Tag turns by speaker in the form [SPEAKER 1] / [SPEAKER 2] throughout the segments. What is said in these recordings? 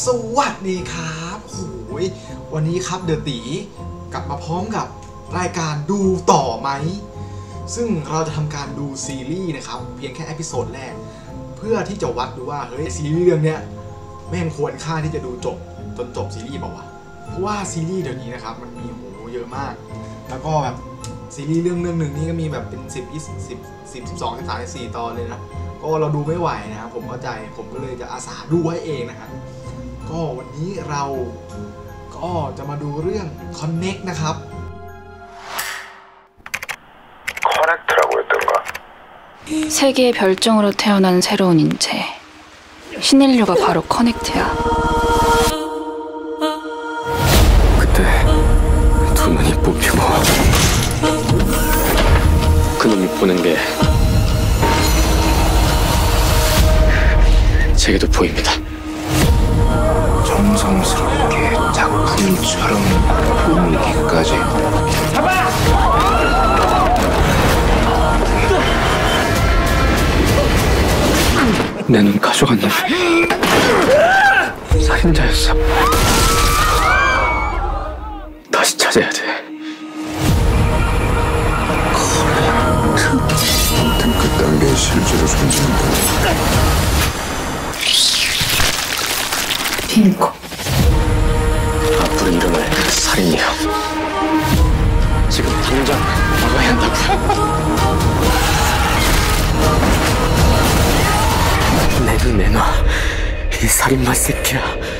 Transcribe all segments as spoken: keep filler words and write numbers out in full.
[SPEAKER 1] สวัสดีครับโอ้ยวันนี้ครับเดอะตีกลับมาพร้อมกับรายการดูต่อไหมซึ่งเราจะทำการดูซีรีส์นะครับเพียงแค่เอพิโซดแรกเพื่อที่จะวัดดูว่าเฮ้ยซีรีส์เรื่องเนี้ยแม่งควรค่าที่จะดูจบจนจบซีรีส์เปล่าวะเพราะว่าซีรีส์เดี๋ยวนี้นะครับมันมีโหเยอะมากแล้วก็แบบซีรีส์เรื่องเรื่องหนึ่งนี่ก็มีแบบเป็นสิบ ยี่สิบ สิบ สิบ สิบสอง สิบสาม สิบสี่ตอนเลยนะก็เราดูไม่ไหวนะครับผมเข้าใจผมก็เลยจะอาสาดูให้เองนะฮะก็วันนี้เราก็จะมาดูเรื่อง Connect นะครับ
[SPEAKER 2] 세계의 별종으로 태어난 새로운 인재 신인류가 바로 커넥트야.
[SPEAKER 3] 그때 두 눈이 뽑히고 그 놈이 보는 게 제게도 보입니다.
[SPEAKER 4] 정성스럽게 작품처럼 보이기까지. 잡아!
[SPEAKER 3] 내 눈 가져간 놈 살인자였어. 다시 찾아야 돼.
[SPEAKER 4] 아무튼 그딴 게 실제로 존재한다.
[SPEAKER 2] 빙고.
[SPEAKER 3] 앞으로 일어날 살인이요. 지금 당장 막아야 한다고. 내 눈 내놔. 이 살인마 새끼야.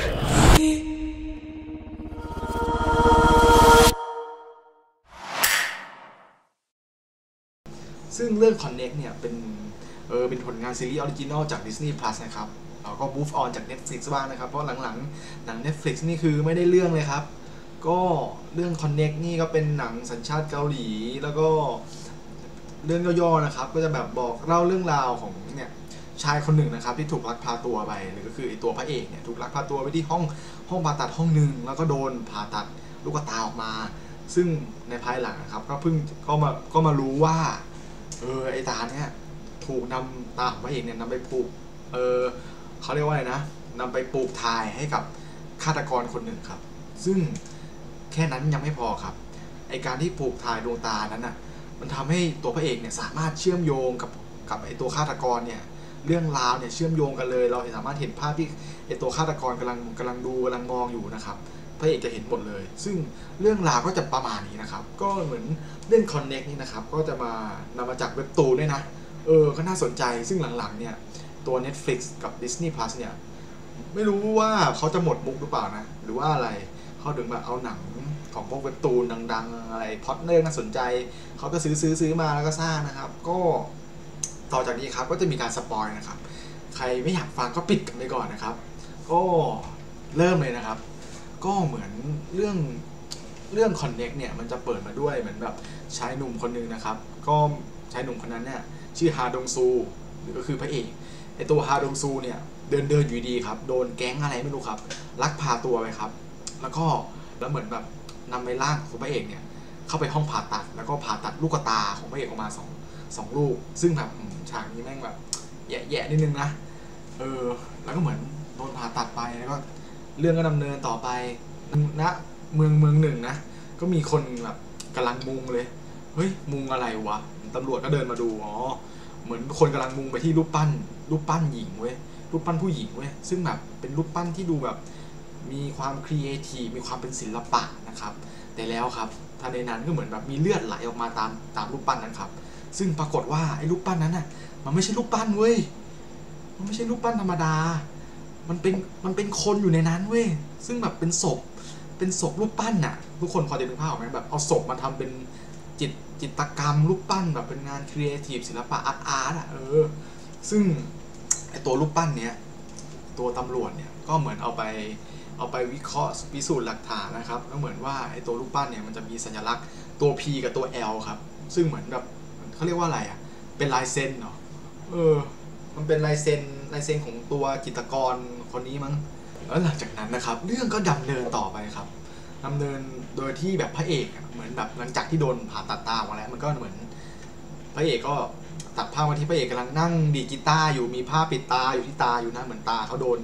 [SPEAKER 1] ซึ่งเรื่อง Connect เนี่ยเป็นเออเป็นผลงานซีรีส์ออริจินอลจาก Disney Plus นะครับแล้วก็ Move On จาก Netflix บ้างนะครับเพราะหลังๆหนัง Netflix นี่คือไม่ได้เรื่องเลยครับก็เรื่อง Connect นี่ก็เป็นหนังสัญชาติเกาหลีแล้วก็เรื่องย่อๆนะครับก็จะแบบบอกเล่าเรื่องราวของเนี่ยชายคนหนึ่งนะครับที่ถูกลักพาตัวไปหรือก็คือไอตัวพระเอกเนี่ยถูกลักพาตัวไปที่ห้องห้องผ่าตัดห้องหนึ่งแล้วก็โดนผ่าตัดลูกตาออกมาซึ่งในภายหลังนะครับก็เพิ่งก็มาก็มารู้ว่าเออไอตาเนี่ยถูกนำตาของพระเอกเนี่ยนำไปปลูกเออเขาเรียกว่าอะไรนะนำไปปลูกถ่ายให้กับฆาตกรคนหนึ่งครับซึ่งแค่นั้นยังไม่พอครับไอการที่ปลูกถ่ายดวงตานั้นน่ะมันทำให้ตัวพระเอกเนี่ยสามารถเชื่อมโยงกับกับไอตัวฆาตกรเนี่ยเรื่องราวเนี่ยเชื่อมโยงกันเลยเราสามารถเห็นภาพที่ไอตัวฆาตกรกำลังกำลังดูกำลังมองอยู่นะครับพระเอกจะเห็นหมดเลยซึ่งเรื่องราวก็จะประมาณนี้นะครับก็เหมือนเรื่อง Connect นี่นะครับก็จะมานำมาจากเว็บตูนด้วยนะเออก็น่าสนใจซึ่งหลังๆเนี่ยตัว Netflix กับ Disney Plus เนี่ยไม่รู้ว่าเขาจะหมดมุกหรือเปล่านะหรือว่าอะไรเขาถึงแบบเอาหนังของพวกเว็บตูนดังๆอะไรพล็อตเรื่องน่าสนใจเขาก็ซื้อซื้อซื้อมาแล้วก็สร้างนะครับก็ต่อจากนี้ครับก็จะมีการสปอยนะครับใครไม่อยากฟังก็ปิดกันไปก่อนนะครับก็เริ่มเลยนะครับก็เหมือนเรื่องเรื่อง Connect เนี่ยมันจะเปิดมาด้วยเหมือนแบบชายหนุ่มคนนึงนะครับก็ชายหนุ่มคนนั้นเนี่ยชื่อฮาดงซูหรือก็คือพระเอกไอตัวฮาดงซูเนี่ยเดินเดินอยู่ดีครับโดนแก๊งอะไรไม่รู้ครับลักพาตัวไปครับแล้วก็แล้วเหมือนแบบนำไปร่างของพระเอกเนี่ยเข้าไปห้องผ่าตัดแล้วก็ผ่าตัดลูกตาของพระเอกออกมาสองสองลูกซึ่งแบบฉากนี้แม่งแบบแย่ๆนิดนึงนะเออแล้วก็เหมือนโดนผ่าตัดไปแล้วก็เรื่องก็ดำเนินต่อไปณเมืองเมืองหนึ่งนะก็มีคนแบบกำลังมุงเลยเฮ้ยมุงอะไรวะตำรวจก็เดินมาดูอ๋อเหมือนคนกำลังมุงไปที่รูปปั้นรูปปั้นหญิงเว้ยรูปปั้นผู้หญิงเว้ยซึ่งแบบเป็นรูปปั้นที่ดูแบบมีความครีเอทีฟมีความเป็นศิลปะนะครับแต่แล้วครับทันใดนั้นก็เหมือนแบบมีเลือดไหลออกมาตามตามรูปปั้นนั้นครับซึ่งปรากฏว่าไอ้รูปปั้นนั้นน่ะมันไม่ใช่รูปปั้นเว้ยมันไม่ใช่รูปปั้นธรรมดามันเป็นมันเป็นคนอยู่ในนั้นเว้ยซึ่งแบบเป็นศพเป็นศพรูปปั้นน่ะทุกคนพอจะนึกภาพออกไหมแบบเอาศพมาทำเป็นจิตจิตรกรรมรูปปั้นแบบเป็นงานครีเอทีฟศิลปะอาร์ตอาร์ตอ่ะเออซึ่งไอตัวรูปปั้นเนี้ยตัวตำรวจเนี่ยก็เหมือนเอาไปเอาไปวิเคราะห์พิสูจน์หลักฐานนะครับก็เหมือนว่าไอตัวรูปปั้นเนี่ยมันจะมีสัญลักษณ์ตัว P กับตัว L ครับซึ่งเหมือนแบบเขาเรียกว่าอะไรอ่ะเป็นลายเซ็นเนาะเออมันเป็นลายเซ็นลายเซ็นของตัวจิตรกรคนนี้มั้งแล้วหลังจากนั้นนะครับเรื่องก็ดำเนินต่อไปครับดำเนินโดยที่แบบพระเอกเหมือนแบบหลังจากที่โดนผ่าตัดตามาแล้วมันก็เหมือนพระเอกก็ตัดภาพมาที่พระเอกกำลังนั่งดีดกีตาร์อยู่มีผ้าปิดตาอยู่ที่ตาอยู่นะเหมือนตาเขาโดนโ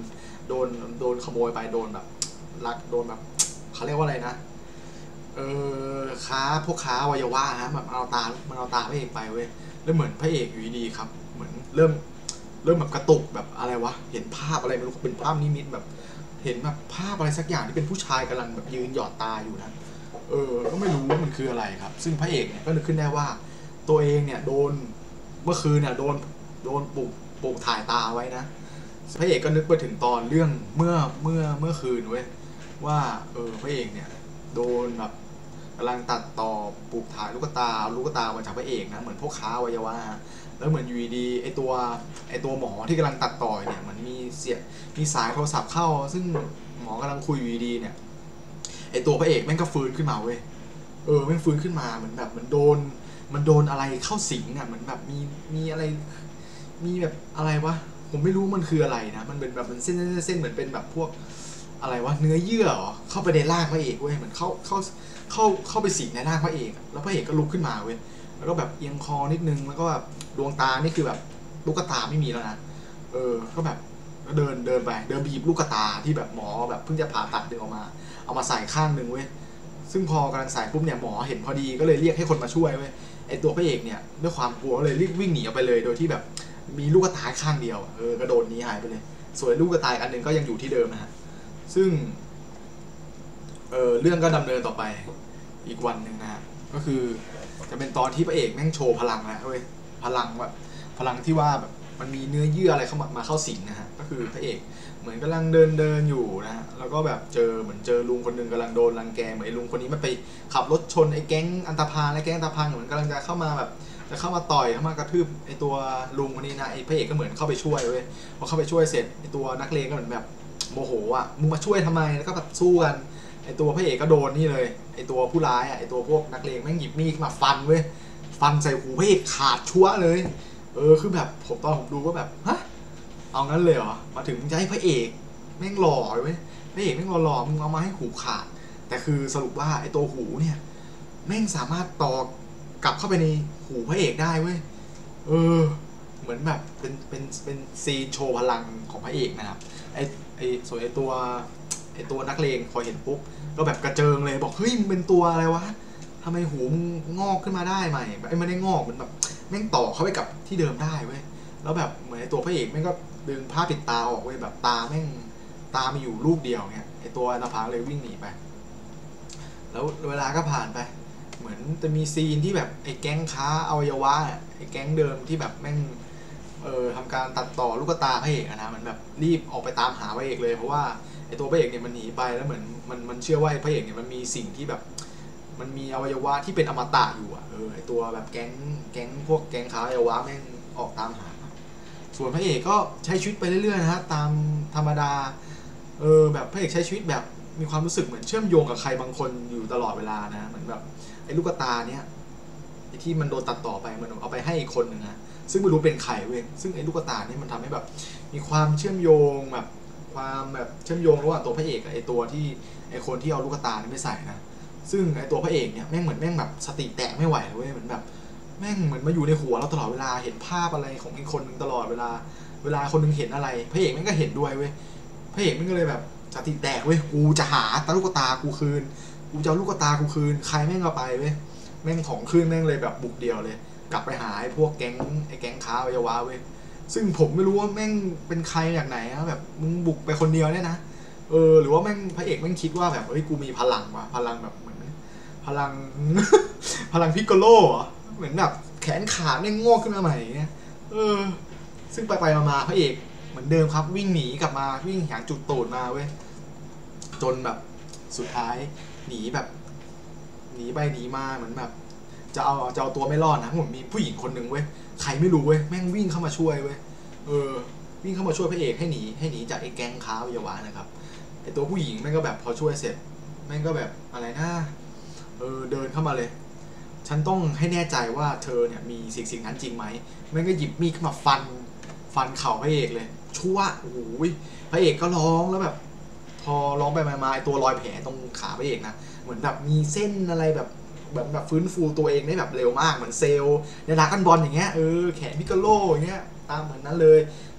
[SPEAKER 1] โดนโดนขโมยไปโดนแบบลักโดนแบบเขาเรียกว่าอะไรนะเออค้าพวกค้าอวัยวะฮะแบบเอาตามันเอาตาพระเอกไปเว้ยแล้วเหมือนพระเอกอยู่ดีครับเหมือนเริ่มเริ่มแบบกระตุกแบบอะไรวะเห็นภาพอะไรไม่รู้เป็นภาพนิมิตแบบเห็นแบบภาพอะไรสักอย่างที่เป็นผู้ชายกำลังแบบยืนหยอดตาอยู่นะเออก็ไม่รู้ว่ามันคืออะไรครับซึ่งพระเอกเนี่ยก็นึกขึ้นได้ว่าตัวเองเนี่ยโดนเมื่อคืนเนี่ยโดนโดนปลุกปลุกถ่ายตาไว้นะพระเอกก็นึกไปถึงตอนเรื่องเมื่อเมื่อเมื่อคืนเว้ยว่าเออพระเอกเนี่ยโดนแบบกำลังตัดต่อปลูกถ่ายลูกตาลูกตามาจากพระเอกนะเหมือนพวกค้าอวัยวะแล้วเหมือนอยู่ดีไอตัวไอตัวหมอที่กำลังตัดต่อเนี่ยมันมีเสียมีสายโทรศัพท์เข้าซึ่งหมอกำลังคุยอยู่ดีเนี่ยไอตัวพระเอกแม่งก็ฟื้นขึ้นมาเว้ยเออแม่งฟื้นขึ้นมาเหมือนแบบมันโดนมันโดนอะไรเข้าสิงอ่ะเหมือนแบบมีมีอะไรมีแบบอะไรวะผมไม่รู้มันคืออะไรนะมันเป็นแบบมันเส้นเส้นเหมือนเป็นแบบพวกอะไรวะเนื้อเยื่อเหรอเข้าไปในร่างพระเอกเว้ยเหมือนเข้าเข้าเข้าเข้าไปสิงในร่างพระเอกแล้วพระเอกก็ลุกขึ้นมาเว้ยแล้วก็แบบเอียงคอนิดนึงแล้วก็แบบดวงตานี่คือแบบลูกตาไม่มีแล้วนะเออก็แบบก็เดินเดินไปเดินบีบลูกตาที่แบบหมอแบบเพิ่งจะผ่าตัดดึงออกมาเอามาใส่ข้างนึงเว้ยซึ่งพอกำลังใส่ปุ๊บเนี่ยหมอเห็นพอดีก็เลยเรียกให้คนมาช่วยเว้ยไอตัวพระเอกเนี่ยด้วยความกลัวเลยรีบวิ่งหนีออกไปเลยโดยที่แบบมีลูกตาข้างเดียวเออกระโดดหนีหายไปเลยส่วนลูกตาอันนึงก็ยังอยู่ที่เดิมนะฮะซึ่งเออเรื่องก็ดำเนินต่อไปอีกวันหนึ่งนะฮะก็คือจะเป็นตอนที่พระเอกแม่งโชว์พลังแล้วเว้ยพลังแบบพลังที่ว่าแบบมันมีเนื้อเยื่ออะไรเข้ามามาเข้าสิงนะฮะก็คือพระเอกเหมือนกำลังเดินเดินอยู่นะฮะแล้วก็แบบเจอเหมือนเจอลุงคนหนึ่งกำลังโดนรังแกเหมือนไอ้ลุงคนนี้มันไปขับรถชนไอ้แก๊งอันธพาลไอ้แก๊งอันธพาลเหมือนกำลังจะเข้ามาแบบจะเข้ามาต่อยเข้ามากระทืบไอ้ตัวลุงคนนี้นะไอ้พระเอกก็เหมือนเข้าไปช่วยเว้ยพอเข้าไปช่วยเสร็จไอ้ตัวนักเลงก็เหมือนแบบโมโหอ่ะมึงมาช่วยทำไมแล้วก็แบบสู้กันไอ้ตัวพระเอกก็โดนนี่เลยไอ้ตัวผู้ร้ายอ่ะไอ้ตัวพวกนักเลงแม่งหยิบมีดมาฟันเว้ยฟันใส่หูพระเอกขาดชั่วเลยเออคือแบบผมตอนผมดูก็แบบฮะเอางั้นเลยเหรอมาถึงจะให้พระเอกแม่งหล่อเว้ยพระเอกแม่งหล่อๆมึงเอามาให้หูขาดแต่คือสรุปว่าไอ้ตัวหูเนี่ยแม่งสามารถต่อกลับเข้าไปในหูพระเอกได้เว้ยเออเหมือนแบบเป็นเป็นเป็นซีนโชว์พลังของพระเอกนะครับไอ้ไอ้ส่วนไอ้ตัวไอ้ตัวนักเลงพอเห็นปุ๊บก็แบบกระเจิงเลยบอกเฮ้ยมึงเป็นตัวอะไรวะทำไมหูมึงงอกขึ้นมาได้ใหม่ไอ้ไม่ได้งอกมันแบบแม่งต่อเข้าไปกับที่เดิมได้เว้ยแล้วแบบเหมือนไอ้ตัวพระเอกแม่งก็ดึงผ้าปิดตาออกเว้ยแบบตาแม่งตามีอยู่ลูกเดียวเงี้ยไอ้ตัวอันธพาลเลยวิ่งหนีไปแล้วเวลาก็ผ่านไปเหมือนจะมีซีนที่แบบไอ้แก๊งค้าอวัยวะไอ้แก๊งเดิมที่แบบแม่งเอ่อทำการตัดต่อลูกตาพระเอกนะมันแบบรีบออกไปตามหาพระเอกเลยเพราะว่าไอ้ตัวพระเอกเนี่ยมันหนีไปแล้วเหมือนมันมันเชื่อว่าพระเอกเนี่ยมันมีสิ่งที่แบบมันมีอวัยวะที่เป็นอมตะอยู่อ่ะเออไอ้ตัวแบบแก๊งแก๊งพวกแก๊งค้าอวัยวะแม่งออกตามหาส่วนพระเอกก็ใช้ชีวิตไปเรื่อยๆนะฮะตามธรรมดาเออแบบพระเอกใช้ชีวิตแบบมีความรู้สึกเหมือนเชื่อมโยงกับใครบางคนอยู่ตลอดเวลานะเหมือนแบบไอ้ลูกตาเนี้ยไอ้ที่มันโดนตัดต่อไปมันเอาไปให้อีกคนหนึ่งนะซึ่งไม่รู้เป็นใครเว้ยซึ่งไอ้ลูกตานี่มันทำให้แบบมีความเชื่อมโยงแบบความแบบเชื่อมโยงระหว่างตัวพระเอกกับไอ้ตัวที่ไอ้คนที่เอาลูกตานี่ไปใส่นะซึ่งไอ้ตัวพระเอกเนี่ยแม่งเหมือนแม่งแบบสติแตกไม่ไหวเว้ยเหมือนแบบแม่งเหมือนมาอยู่ในหัวเราตลอดเวลาเห็นภาพอะไรของอีกคนนึงตลอดเวลาเวลาคนนึงเห็นอะไรพระเอกแม่งก็เห็นด้วยเว้ยพระเอกแม่งก็เลยแบบสติแตกเว้ยกูจะหาตาลูกตากูคืนกูจะเอาลูกตากูคืนใครแม่งเอาไปเว้ยแม่งของคืนแม่งเลยแบบบุกเดียวเลยกลับไปหาไอ้พวกแก๊งไอ้แก๊งค้าอวัยวะเว้ยซึ่งผมไม่รู้ว่าแม่งเป็นใครอย่างไหนนะแบบมึงบุกไปคนเดียวเนี่ยนะเออหรือว่าแม่งพระเอกแม่งคิดว่าแบบเฮ้ยกูมีพลังว่ะพลังแบบเหมือนพลัง พลังพิกโกโลเหมือนแบบแขนขาแม่งงอกขึ้นมาใหม่เงี้ยเออซึ่งไปไปมาพระเอกเหมือนเดิมครับวิ่งหนีกลับมาวิ่งหาจุดตูดมาเว้ยจนแบบสุดท้ายหนีแบบหนีไปหนีมาเหมือนแบบจะเอาจะเอาตัวไม่รอดนะผมมีผู้หญิงคนหนึ่งเว้ยใครไม่รู้เว้ยแม่งวิ่งเข้ามาช่วยเว้ยเออวิ่งเข้ามาช่วยพระเอกให้หนีให้หนีจากไอ้แก๊งค้าอวัยวะนะครับไอ้ตัวผู้หญิงแม่งก็แบบพอช่วยเสร็จแม่งก็แบบอะไรนะเออเดินเข้ามาเลยฉันต้องให้แน่ใจว่าเธอเนี่ยมีสิ่งสิ่งนั้นจริงไหมแม่งก็หยิบมีดขึ้นมาฟันฟันเข่าพระเอกเลยชั่วโอ้โหพระเอกก็ร้องแล้วแบบพอร้องไปมาไอ้ตัวรอยแผลตรงขาพระเอกนะเหมือนแบบมีเส้นอะไรแบบแบบแบบฟื้นฟูตัวเองได้แบบเร็วมากเหมือนเซลล์ในดราก้อนบอลอย่างเงี้ยเออแขนพิกาโลอย่างเงี้ยตามเหมือนนั้นเลย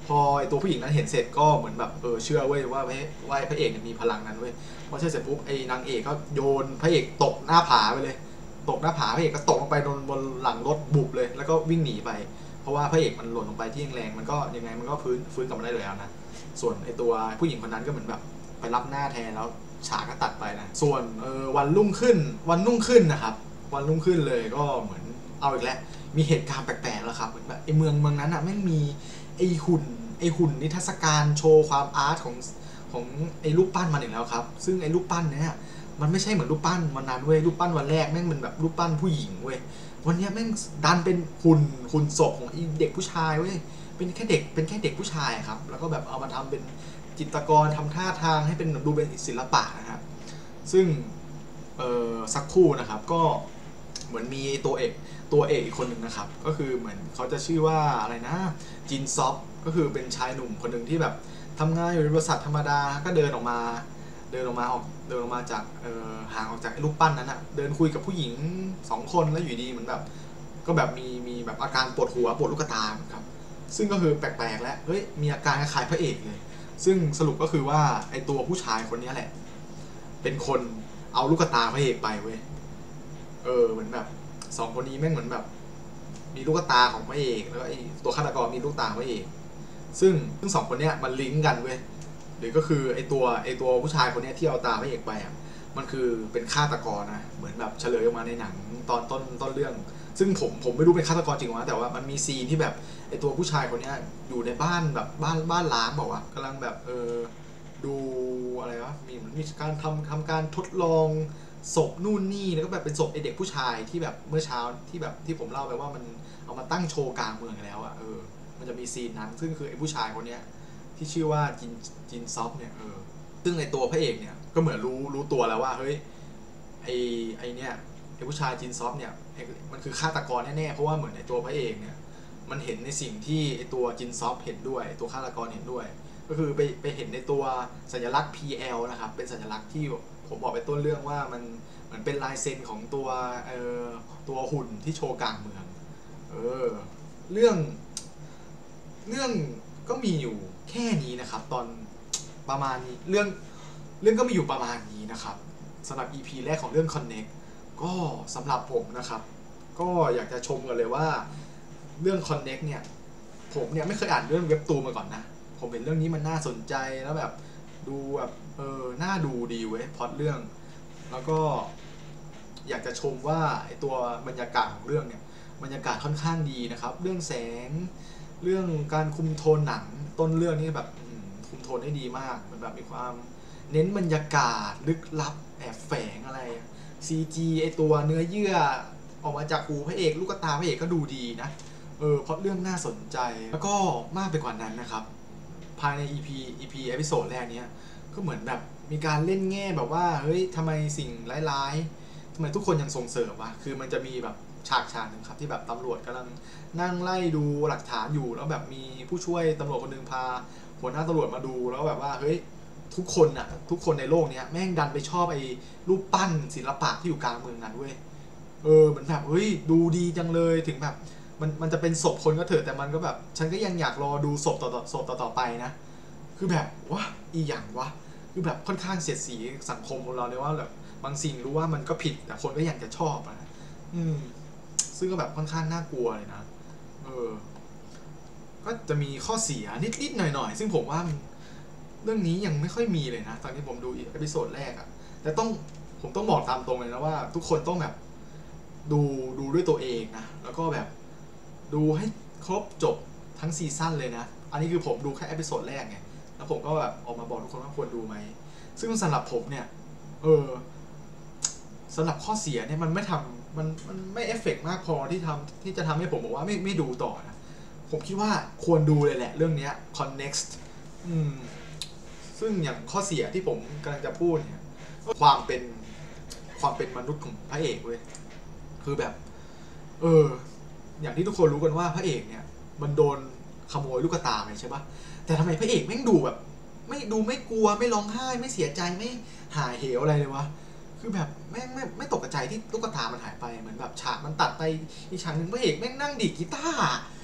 [SPEAKER 1] พอไอตัวผู้หญิงนั้นเห็นเสร็จก็เหมือนแบบเออเชื่อเว้ยว่าว่าพระเอกมีพลังนั้นเว้ยพอเชื่อเสร็จปุ๊บไอ้นางเอกก็โยนพระเอกตกหน้าผาไปเลยตกหน้าผาพระเอกก็ตกลงไปบนบนหลังรถบุบเลยแล้วก็วิ่งหนีไปเพราะว่าพระเอกมันหล่นลงไปที่แรงๆมันก็ยังไงมันก็ฟื้นฟื้นกลับมาได้เลยแล้วนะส่วนไอตัวผู้หญิงคนนั้นก็เหมือนแบบไปรับหน้าแทนแล้วฉากก็ตัดไปนะส่วนเออวันรุ่งขึ้นวันรุ่งขึ้นนะครับวันรุ่งขึ้นเลยก็เหมือนเอาอีกแล้วมีเหตุการณ์แปลกๆแล้วครับเหมือนแบบไอเมืองเมืองนั้นอ่ะแม่งมีไอหุ่นไอหุ่นนิทรรศการโชว์ความอาร์ตของของไอรูปปั้นมันอีกแล้วครับซึ่งไอรูปปั้นเนี้ยมันไม่ใช่เหมือนรูปปั้นวันนั้นเว้ยรูปปั้นวันแรกแม่งเป็นแบบรูปปั้นผู้หญิงเว้ยวันนี้แม่งดันเป็นหุ่นหุ่นศพของไอเด็กผู้ชายเว้ยเป็นแค่เด็กเป็นแค่เด็กผู้ชายครับแล้วก็แบบเอามาทำเป็นจิตรกรทำท่าทางให้เป็นดูเป็นศิลปะนะครับซึ่งเออสักครู่นะครับก็เหมือนมีตัวเอกตัวเอกอีกคนหนึ่งนะครับก็คือเหมือนเขาจะชื่อว่าอะไรนะจินซอฟก็คือเป็นชายหนุ่มคนหนึ่งที่แบบทำงานอยู่ในบริษัทธรรมดาก็เดินออกมาเดินออกมาออกเดินออกมาจากเออห่างออกจากรูปปั้นนั้นอะเดินคุยกับผู้หญิงสองคนแล้วอยู่ดีเหมือนแบบก็แบบมีมีแบบอาการปวดหัวปวดลูกตาครับซึ่งก็คือแปลกๆแล้วเฮ้ยมีอาการคล้ายพระเอกเลยซึ่งสรุปก็คือว่าไอตัวผู้ชายคนนี้แหละเป็นคนเอาลูกตาพระเอกไปเว้ยเออเหมือนแบบสองคนนี้แม่งเหมือนแบบมีลูกตาของพระเอกแล้วไอตัวฆาตกรมีลูกตาพระเอกซึ่งซึ่งสองคนเนี้ยมันลิงก์กันเว้ยหรือก็คือไอตัวไอตัวผู้ชายคนเนี้ยที่เอาตาพระเอกไปอ่ะมันคือเป็นฆาตกรนะเหมือนแบบเฉลยออกมาในหนังตอนต้นต้นเรื่องซึ่งผมผมไม่รู้เป็นฆาตกรจริงวะแต่ว่ามันมีซีนที่แบบไอตัวผู้ชายคนเนี้ยอยู่ในบ้านแบบบ้านบ้านล้างบอกว่ากำลังแบบเออดูอะไรวะมีมีการทำทำการทดลองศพนู่นนี่แล้วก็แบบเป็นศพไอเด็กผู้ชายที่แบบเมื่อเช้าที่แบบที่ผมเล่าไปว่ามันเอามาตั้งโชว์กลางเมืองแล้วอ่ะเออมันจะมีซีนนั้นซึ่งคือไอผู้ชายคนเนี้ยที่ชื่อว่าจินจินซอฟเนี่ยเออซึ่งไอตัวพระเอกเนี่ยก็เหมือนรู้รู้ตัวแล้วว่าเฮ้ยไอไอเนี่ยไอผู้ชายจินซอฟเนี่ยมันคือฆาตกรแน่ๆเพราะว่าเหมือนไอตัวพระเอกเนี่ยมันเห็นในสิ่งที่ไอตัวจินซอฟเห็นด้วยตัวฆาตกรเห็นด้วยก็คือไปไปเห็นในตัวสัญลักษณ์ พี แอล นะครับเป็นสัญลักษณ์ที่ผมบอกไปต้นเรื่องว่ามันเหมือนเป็นลายเซ็นของตัวเอ่อตัวหุ่นที่โชว์กลางเมืองเออเรื่องเรื่องก็มีอยู่แค่นี้นะครับตอนประมาณนี้เรื่องเรื่องก็มีอยู่ประมาณนี้นะครับสำหรับ อี พี แรกของเรื่อง Connect ก็สำหรับผมนะครับก็อยากจะชมกันเลยว่าเรื่อง Connect เนี่ยผมเนี่ยไม่เคยอ่านเรื่องเว็บตูนมาก่อนนะผมเห็นเรื่องนี้มันน่าสนใจแล้วแบบดูแบบเออน่าดูดีเว้ยพล็อตเรื่องแล้วก็อยากจะชมว่าไอตัวบรรยากาศของเรื่องเนี่ยบรรยากาศค่อนข้างดีนะครับเรื่องแสงเรื่องการคุมโทนหนังต้นเรื่องนี้แบบคุมโทนได้ดีมากมันแบบมีความเน้นบรรยากาศลึกลับแอบแฝงอะไร ซี จี ไอตัวเนื้อเยื่อออกมาจากหูพระเอกลูกตาพระเอกก็ดูดีนะเออเพราะเรื่องน่าสนใจแล้วก็มากไปกว่านั้นนะครับภายใน อี พี อี พี เอพิโซดแรกนี้ก็เหมือนแบบมีการเล่นแง่แบบว่าเฮ้ยทำไมสิ่งร้ายๆทำไมทุกคนยังส่งเสริมวะคือมันจะมีแบบฉากฉากหนึ่งครับที่แบบตำรวจกำลังนั่งไล่ดูหลักฐานอยู่แล้วแบบมีผู้ช่วยตำรวจคนนึงพาหัวหน้าตำรวจมาดูแล้วแบบว่าเฮ้ยทุกคนน่ะทุกคนในโลกนี้แม่งดันไปชอบไอ้รูปปั้นศิลปะที่อยู่กลางเมืองนั้นเว้ยเออเหมือนแบบเฮ้ยดูดีจังเลยถึงแบบมันมันจะเป็นศพคนก็เถอะแต่มันก็แบบฉันก็ยังอยากรอดูศพต่อต่อศพต่อต่อไปนะคือแบบวะอีหยังวะคือแบบค่อนข้างเสียดสีสังคมของเราเลยว่าแบบบางสิ่งรู้ว่ามันก็ผิดแต่คนก็ยังจะชอบนะอืมซึ่งก็แบบค่อนข้างน่ากลัวเลยนะเออก็จะมีข้อเสียนิดๆหน่อยๆซึ่งผมว่าเรื่องนี้ยังไม่ค่อยมีเลยนะตอนที่ผมดูอีพิโซดแรกอะแต่ต้องผมต้องบอกตามตรงเลยนะว่าทุกคนต้องแบบดูดูด้วยตัวเองนะแล้วก็แบบดูให้ครบจบทั้งซีซั่นเลยนะอันนี้คือผมดูแค่เอพิโซดแรกไงแล้วผมก็แบบออกมาบอกทุกคนว่าควรดูไหมซึ่งสำหรับผมเนี่ยเออสำหรับข้อเสียเนี่ยมันไม่ทำมันมันไม่เอฟเฟกต์มากพอที่ทำที่จะทำให้ผมบอกว่าไม่ไม่ดูต่อนะผมคิดว่าควรดูเลยแหละเรื่องนี้ Connect อืมซึ่งอย่างข้อเสียที่ผมกำลังจะพูดเนี่ยความเป็นความเป็นมนุษย์ของพระเอกเว้ยคือแบบเอออย่างที่ทุกคนรู้กันว่าพระเอกเนี่ยมันโดนขโมยลูกตาไปใช่ปะแต่ทำไมพระเอกแม่งดูแบบไม่ดูไม่กลัวไม่ร้องไห้ไม่เสียใจไม่หายเหวอะไรเลยวะคือแบบแม่งไม่ไม่ตกใจที่ลูกตามันหายไปเหมือนแบบฉากมันตัดไปอีกฉากหนึ่งพระเอกแม่งนั่งดีดกีตาร์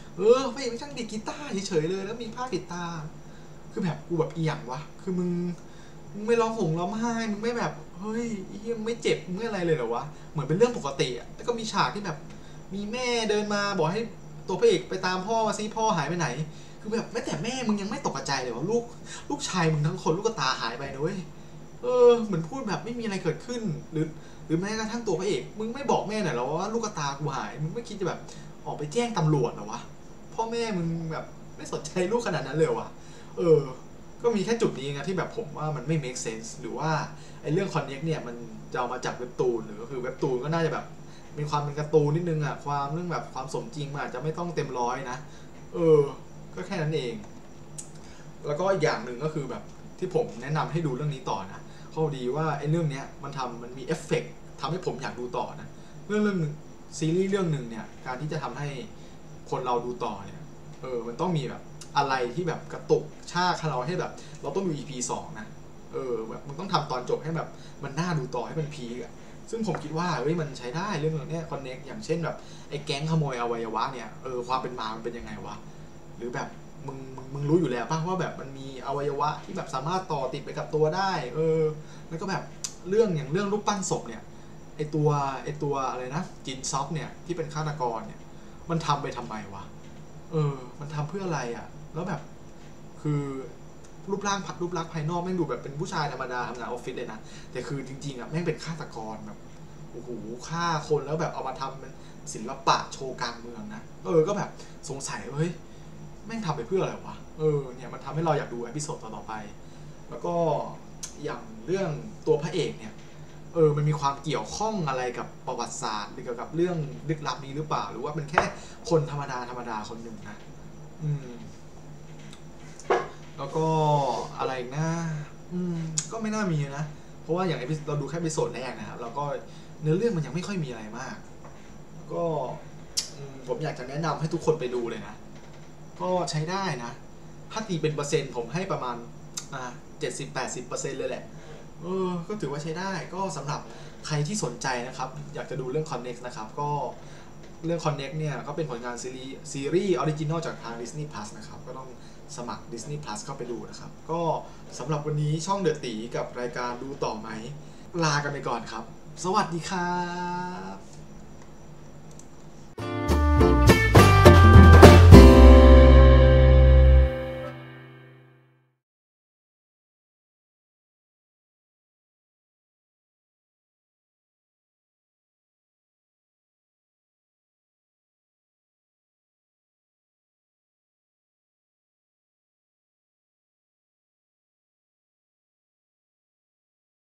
[SPEAKER 1] เออพระเอกไม่ช่างดีดกีตาร์เฉยๆเลยแล้วมีผ้าปิดตาคือแบบกูแบบอีหยังวะคือมึงมึงไม่ร้องห่มร้องไห้มึงไม่แบบเฮ้ยยังไม่เจ็บมึงไม่อะไรเลยเหรอวะเหมือนเป็นเรื่องปกติอะแล้วก็มีฉากที่แบบมีแม่เดินมาบอกให้ตัวพระเอกไปตามพ่อมาซิพ่อหายไปไหนคือแบบแม้แต่แม่มึงยังไม่ตกใจเลยว่าลูกลูกชายมึงทั้งคนลูกตาหายไปนะเว้ยเออเหมือนพูดแบบไม่มีอะไรเกิดขึ้นหรือหรือแม้กระทั่งตัวพระเอกมึงไม่บอกแม่หน่อยหรอว่าลูกตากูหายมึงไม่คิดจะแบบออกไปแจ้งตำรวจหรอวะพ่อแม่มึงแบบไม่สนใจลูกขนาดนั้นเลยวะเออก็มีแค่จุดนี้ไงที่แบบผมว่ามันไม่ make sense หรือว่าไอ้เรื่อง connect เนี่ยมันจะเอามาจากเว็บตูนหรือก็คือเว็บตูนก็น่าจะแบบมีความเป็นการ์ตูนนิดนึงอะความเรื่องแบบความสมจริงมันอาจจะไม่ต้องเต็มร้อยนะเออก็แค่นั้นเองแล้วก็อีกอย่างหนึ่งก็คือแบบที่ผมแนะนำให้ดูเรื่องนี้ต่อนะข้อดีว่าไอ้เรื่องเนี้ยมันทำมันมีเอฟเฟกต์ทำให้ผมอยากดูต่อนะเรื่องเรื่องนึงซีรีส์เรื่องหนึ่งเนี่ยการที่จะทำให้คนเราดูต่อเนี่ยเออมันต้องมีแบบอะไรที่แบบกระตุกชากเราให้แบบเราต้องดู อี พี สองนะเออแบบมึงต้องทำตอนจบให้แบบมันน่าดูต่อให้มันพีกอะซึ่งผมคิดว่าเฮ้ยมันใช้ได้เรื่องเนี้ยคอนเน็กอย่างเช่นแบบไอ้แก๊งขโมยอวัยวะเนี่ยเออความเป็นมามันเป็นยังไงวะหรือแบบมึงมึงมึงรู้อยู่แล้วป่ะว่าแบบมันมีอวัยวะที่แบบสามารถต่อติดไปกับตัวได้เออแล้วก็แบบเรื่องอย่างเรื่องรูปปั้นศพเนี่ยไอตัวไอตัวอะไรนะจินซอฟเนี่ยที่เป็นฆาตกรเนี่ยมันทำไปทำไมวะเออมันทำเพื่ออะไรอ่ะแล้วแบบคือรูปร่างผัดรูปลักษณ์ภายนอกแม่งดูแบบเป็นผู้ชายธรรมดาทำงานออฟฟิศเลยนะแต่คือจริงๆอ่ะแม่งเป็นฆาตกรแบบโอ้โหฆ่าคนแล้วแบบเอามาทำเป็นศิลปะโชว์กลางเมืองนะเออก็แบบสงสัยเฮ้ยแม่งทำไปเพื่ออะไรวะเออเนี่ยมันทำให้เราอยากดูเอพิโซดต่อๆไปแล้วก็อย่างเรื่องตัวพระเอกเนี่ยเออมันมีความเกี่ยวข้องอะไรกับประวัติศาสตร์หรือเกี่ยวกับเรื่องลึกลับนี้หรือเปล่าหรือว่าเป็นแค่คนธรรมดาธรรมดาคนหนึ่งนะอืมแล้วก็อะไรนะอืมก็ไม่น่ามีนะเพราะว่าอย่างเราดูแค่เอพิโซดแรกนะครับแล้วก็เนื้อเรื่องมันยังไม่ค่อยมีอะไรมากก็ผมอยากจะแนะนำให้ทุกคนไปดูเลยนะก็ใช้ได้นะถ้าตีเป็นเปอร์เซ็นต์ผมให้ประมาณอ่าเจ็ดสิบแปดสิบเปอร์เซ็นต์เลยแหละเออก็ถือว่าใช้ได้ก็สำหรับใครที่สนใจนะครับอยากจะดูเรื่อง Connect นะครับก็เรื่อง Connect เนี่ยก็เป็นผลงานซีรีส์ซีรีส์ออริจินอลจากทาง Disney Plus นะครับก็ต้องสมัคร Disney Plus เข้าไปดูนะครับก็สำหรับวันนี้ช่องเดอะตีกับรายการดูต่อไหมลากันไปก่อนครับสวัสดีครับ